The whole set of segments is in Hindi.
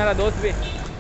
मेरा दोस्त भी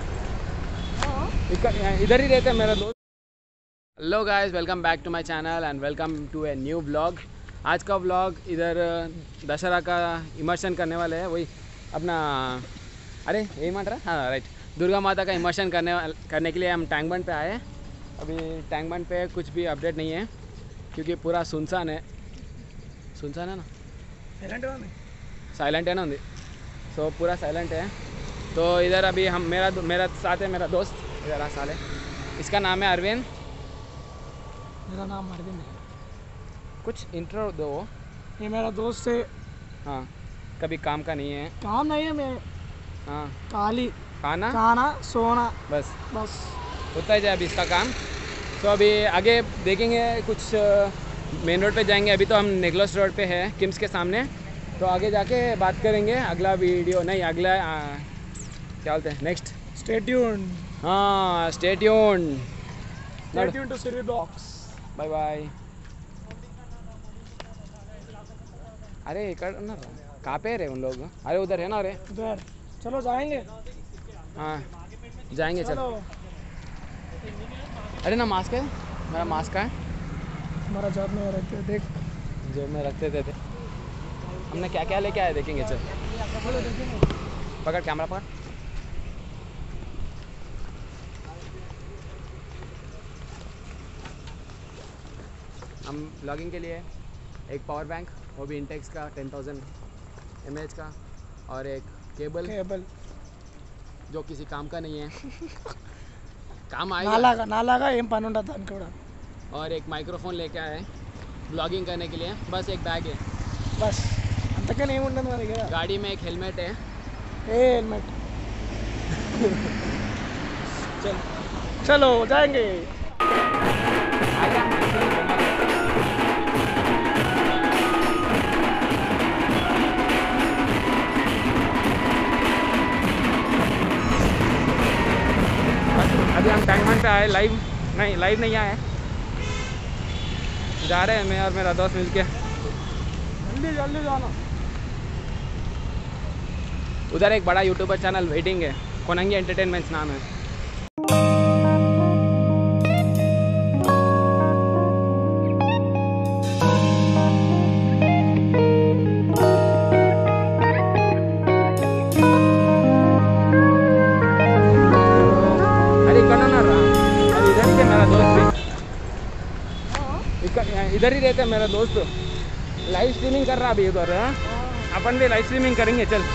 इधर ही रहता है मेरा दोस्त। Hello guys, welcome back to my channel and welcome to a new blog. आज का ब्लॉग इधर दशहरा का इमर्शन करने वाले हैं। वही अपना अरे यही मान रहा, हाँ राइट, दुर्गा माता का इमर्शन करने के लिए हम टैंक बंड पे आए हैं। अभी टैंक बंड पे कुछ भी अपडेट नहीं है क्योंकि पूरा सुनसान है। सुनसान है ना, साइलेंट है ना उन्हें, सो पूरा साइलेंट है। तो इधर अभी हम मेरा साथ है मेरा दोस्त, इधर साल है, इसका नाम है अरविंद। मेरा नाम अरविंद है। कुछ इंट्रो दो। ये मेरा दोस्त है। हाँ, कभी काम का नहीं है, काम नहीं है मैं। हाँ, खाली खाना खाना सोना बस बस होता है अभी इसका काम। तो अभी आगे देखेंगे, कुछ मेन रोड पे जाएंगे। अभी तो हम नेकलेस रोड पे है किम्स के सामने, तो आगे जाके बात करेंगे। अगला वीडियो नहीं, अगला क्या बोलते हैं, नेक्स्ट स्टे ट्यून्ड। हाँ, stay tuned, stay tuned to city blogs. Bye bye. अरे इकड़ ना, कहाँ पे रहे उन लोग? अरे उधर है ना, अरे उधर चलो जाएंगे। हाँ जाएंगे, चलो। अरे ना मास्क है, मेरा मास्क है, हमारा जॉब में रखते देख, जेब में रखते थे। हमने क्या क्या लेके आए देखेंगे, चल पकड़, कैमरा पकड़। हम ब्लॉगिंग के लिए एक पावर बैंक, वो भी इंटेक्स का 10,000 mAh का, और एक केबल जो किसी काम का नहीं है काम आएगा नालागा एम पन ఉండదు దానికి కూడా। और एक माइक्रोफोन लेके आए ब्लॉगिंग करने के लिए। बस एक बैग है, बस అంతకనే ఏం ఉండదు మన దగ్గర। गाड़ी में एक हेलमेट है। ए हेलमेट चलो जाएंगे। अभी हम टैंक बंड पे आए, लाइव नहीं आए, जा रहे हैं मैं और मेरा दोस्त मिलके। जल्दी जाना। उधर एक बड़ा यूट्यूबर चैनल वेटिंग है, कोनंगी एंटरटेनमेंट्स नाम है। इधर ही रहता है मेरा दोस्त, लाइव स्ट्रीमिंग कर रहा अभी उधर। अपन भी लाइव स्ट्रीमिंग करेंगे, चल।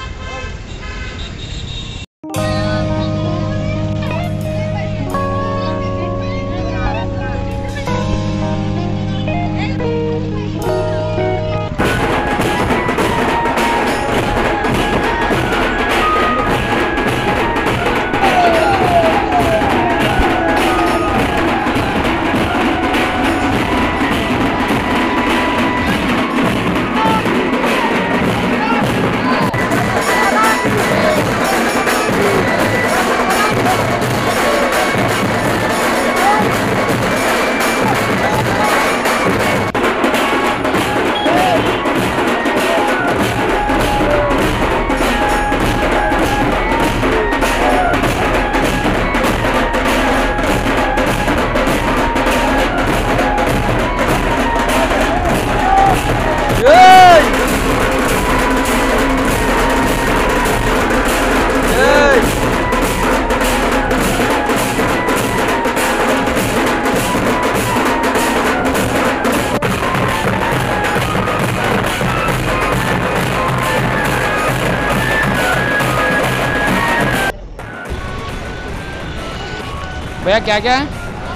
भैया क्या क्या है?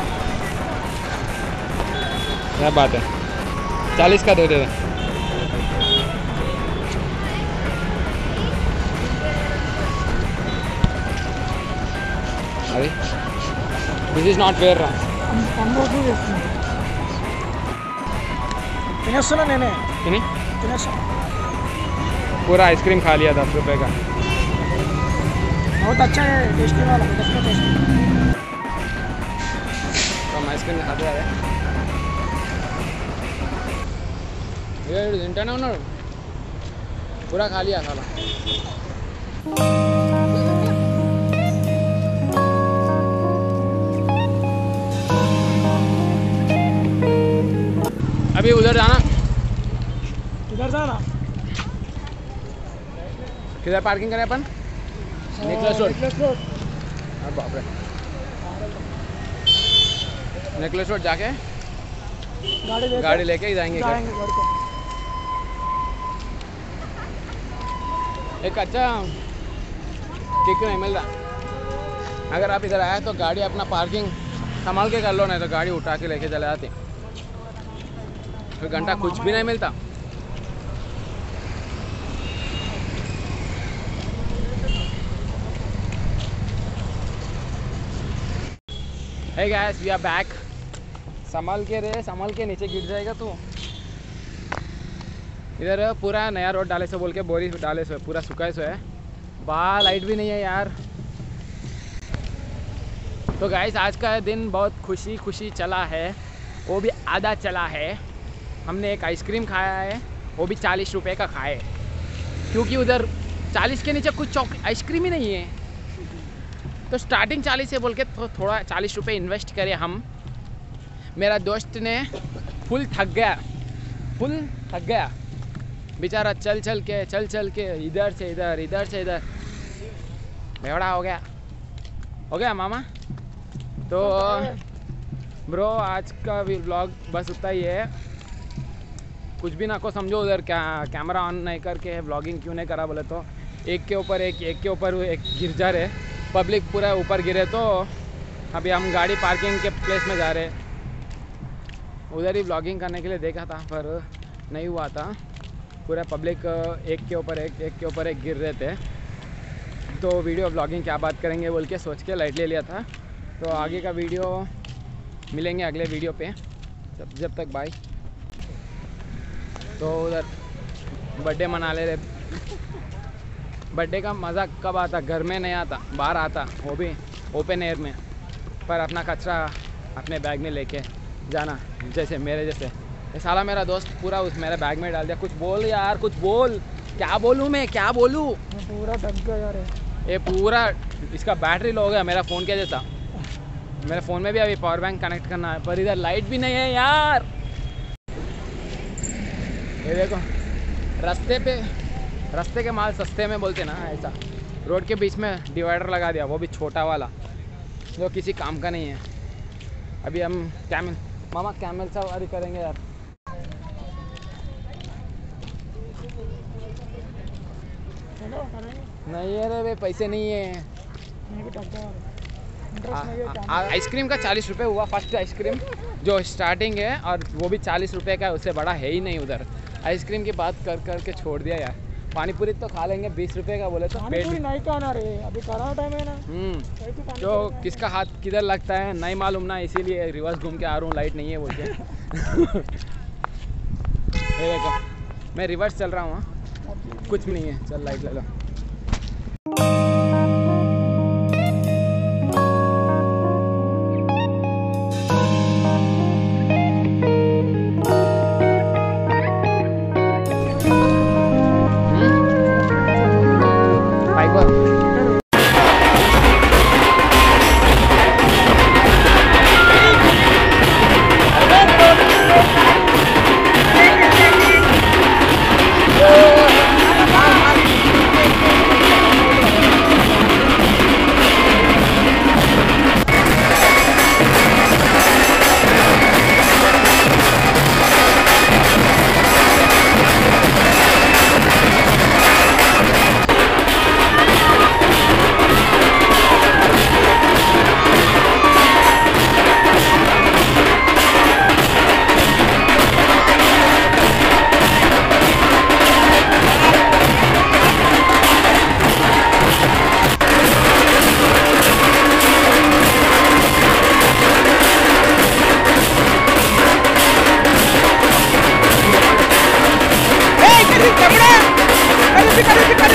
क्या बात है, 40 का दे दे। अरे दिस इज नॉट फेयर। తినేస్తున్నా నేనే नहीं, తినేస్తున్నా। पूरा आइसक्रीम खा लिया 10 रुपए का। बहुत अच्छा है, टेस्टी वाला, टेस्टी टेस्टी। तो हम आइसक्रीम खाते आ रहे हैं। ये తింటానే ఉన్నాడు, पूरा खा लिया साला। अभी उधर जाना, किधर जाना? किधर पार्किंग करें अपन? Necklace Road. Necklace Road. अरे बाप रे, नेकलेस रोड जाके गाड़ी लेके ही जाएंगे घर। घर को। एक अच्छा किक नहीं मिल रहा। अगर आप इधर आए तो गाड़ी अपना पार्किंग संभाल के कर लो, नहीं तो गाड़ी उठा के लेके चले जाते, फिर घंटा कुछ भी नहीं मिलता। Hey guys, we are back. संभाल के रे, संभाल के, नीचे गिर जाएगा तू। इधर पूरा नया रोड डाले से बोल के बोरी डाले से पूरा सुखाए सो है, बाहर लाइट भी नहीं है यार। तो गाइस आज का दिन बहुत खुशी खुशी चला है, वो भी आधा चला है। हमने एक आइसक्रीम खाया है, वो भी 40 रुपये का खाए, क्योंकि उधर 40 के नीचे कुछ आइसक्रीम ही नहीं है। तो स्टार्टिंग 40 से बोल के थोड़ा 40 रुपये इन्वेस्ट करे हम। मेरा दोस्त ने फुल थक गया बेचारा, चल चल के इधर से इधर बेवड़ा हो गया मामा। तो ब्रो आज का व्लॉग बस उतना ही है। कुछ भी ना को समझो, उधर क्या कैमरा ऑन नहीं करके व्लॉगिंग क्यों नहीं करा बोले तो एक के ऊपर एक गिर जा रहे, पब्लिक पूरा ऊपर गिरे। तो अभी हम गाड़ी पार्किंग के प्लेस में जा रहे, उधर ही व्लॉगिंग करने के लिए देखा था पर नहीं हुआ था। पूरा पब्लिक एक के ऊपर एक गिर रहे थे, तो वीडियो व्लॉगिंग क्या बात करेंगे बोल के सोच के लाइट ले लिया था। तो आगे का वीडियो मिलेंगे अगले वीडियो पे, जब तक बाय। तो उधर बर्थडे मना ले रहे। बर्थडे का मज़ा कब आता? घर में नहीं आता, बाहर आता, वो भी ओपन एयर में। पर अपना कचरा अपने बैग में लेके जाना, जैसे मेरे जैसे ये साला मेरा दोस्त पूरा उस मेरे बैग में डाल दिया। कुछ बोल यार, कुछ बोल। क्या बोलूँ मैं, क्या बोलूँ? पूरा ढक गया यार ये पूरा इसका बैटरी लो हो गया मेरा फ़ोन के जैसा। मेरे फ़ोन में भी अभी पावर बैंक कनेक्ट करना है, पर इधर लाइट भी नहीं है यार। ये देखो रास्ते के माल सस्ते में बोलते ना, ऐसा रोड के बीच में डिवाइडर लगा दिया, वो भी छोटा वाला जो किसी काम का नहीं है। अभी हम कैमल सवारी करेंगे यार। नहीं है रे, पैसे नहीं है। आइसक्रीम का 40 रुपये हुआ फर्स्ट आइसक्रीम जो स्टार्टिंग है, और वो भी 40 रुपये का, उससे बड़ा है ही नहीं उधर। आइसक्रीम की बात कर के छोड़ दिया यार। पानी पूरी तो खा लेंगे 20 रुपये का बोले तो पेट नहीं खाना रे, अभी करा टाइम है ना। जो किसका हाथ किधर लगता है नहीं मालूम ना, इसीलिए रिवर्स घूम के आ रहा हूँ, लाइट नहीं है बोल के। ये देखो मैं रिवर्स चल रहा हूँ, कुछ भी नहीं है। चल लाइट ले लो। कपड़ा